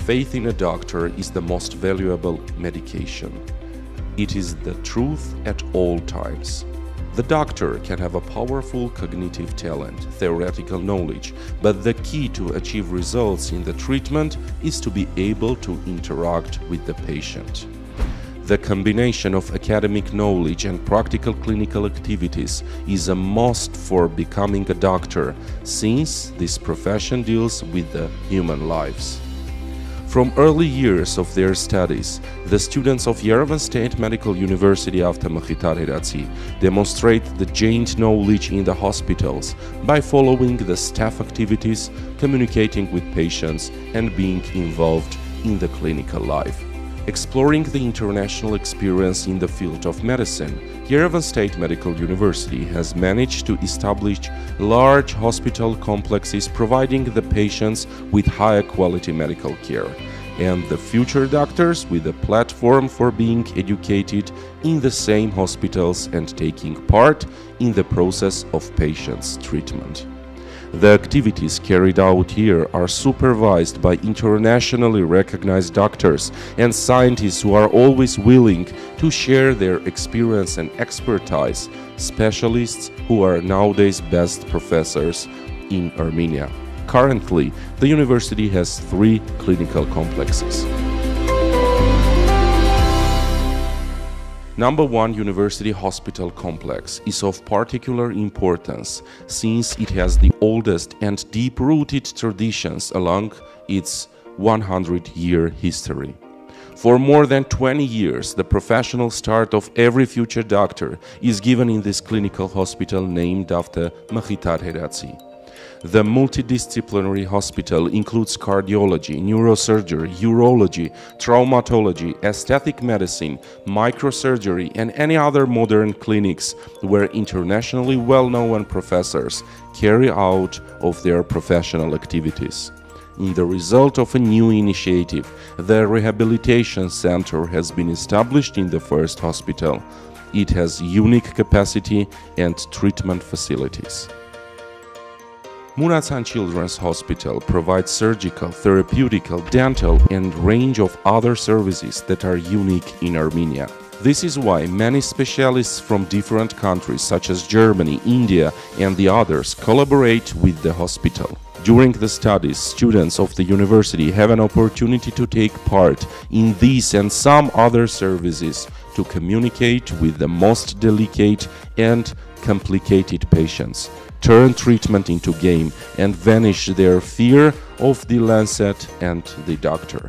Faith in a doctor is the most valuable medication. It is the truth at all times. The doctor can have a powerful cognitive talent, theoretical knowledge, but the key to achieve results in the treatment is to be able to interact with the patient. The combination of academic knowledge and practical clinical activities is a must for becoming a doctor, since this profession deals with the human lives. From early years of their studies, the students of Yerevan State Medical University after Mkhitar Heratsi demonstrate the gained knowledge in the hospitals by following the staff activities, communicating with patients, and being involved in the clinical life. Exploring the international experience in the field of medicine, Yerevan State Medical University has managed to establish large hospital complexes providing the patients with higher quality medical care, and the future doctors with a platform for being educated in the same hospitals and taking part in the process of patients' treatment. The activities carried out here are supervised by internationally recognized doctors and scientists who are always willing to share their experience and expertise, specialists who are nowadays best professors in Armenia. Currently, the university has 3 clinical complexes. Number 1 University Hospital Complex is of particular importance since it has the oldest and deep-rooted traditions along its 100-year history. For more than 20 years, the professional start of every future doctor is given in this clinical hospital named after Mkhitar Heratsi. The multidisciplinary hospital includes cardiology, neurosurgery, urology, traumatology, aesthetic medicine, microsurgery, and any other modern clinics where internationally well-known professors carry out of their professional activities. In the result of a new initiative, the Rehabilitation Center has been established in the first hospital. It has unique capacity and treatment facilities. Muratsan Children's Hospital provides surgical, therapeutical, dental, and range of other services that are unique in Armenia. This is why many specialists from different countries such as Germany, India, and the others collaborate with the hospital. During the studies, students of the university have an opportunity to take part in these and some other services to communicate with the most delicate and complicated patients, turn treatment into game, and vanish their fear of the lancet and the doctor.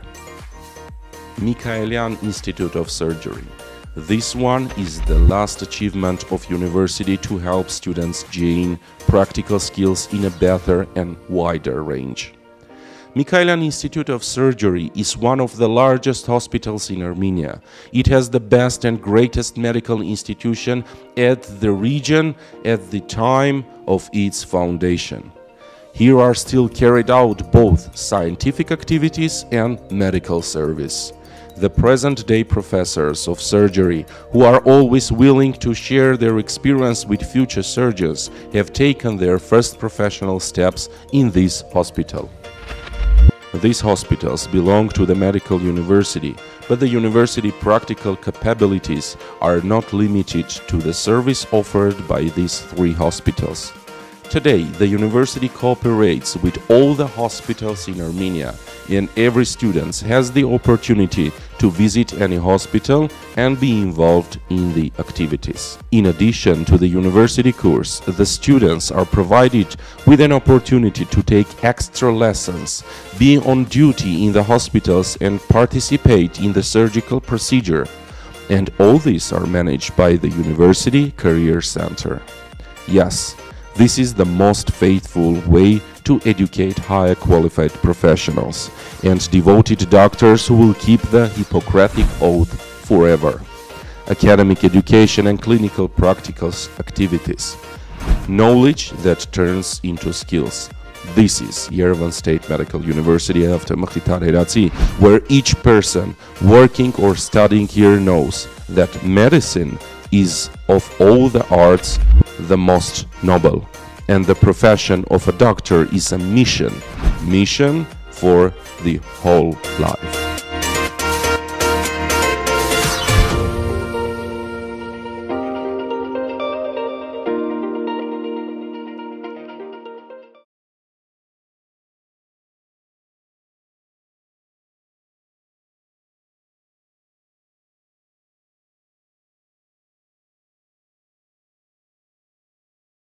Mykhitar Institute of Surgery. This one is the last achievement of university to help students gain practical skills in a better and wider range. Mkhitar Institute of Surgery is one of the largest hospitals in Armenia. It has the best and greatest medical institution at the region at the time of its foundation. Here are still carried out both scientific activities and medical service. The present-day professors of surgery, who are always willing to share their experience with future surgeons, have taken their first professional steps in this hospital. These hospitals belong to the medical university, but the university practical capabilities are not limited to the service offered by these 3 hospitals. Today, the university cooperates with all the hospitals in Armenia, and every student has the opportunity to visit any hospital and be involved in the activities. In addition to the university course, the students are provided with an opportunity to take extra lessons, be on duty in the hospitals, and participate in the surgical procedure. And all these are managed by the University Career Center. Yes, this is the most faithful way to educate higher qualified professionals and devoted doctors who will keep the Hippocratic Oath forever. Academic education and clinical practical activities. Knowledge that turns into skills. This is Yerevan State Medical University after Mkhitar Heratsi, where each person working or studying here knows that medicine is of all the arts the most noble, and the profession of a doctor is a mission for the whole life.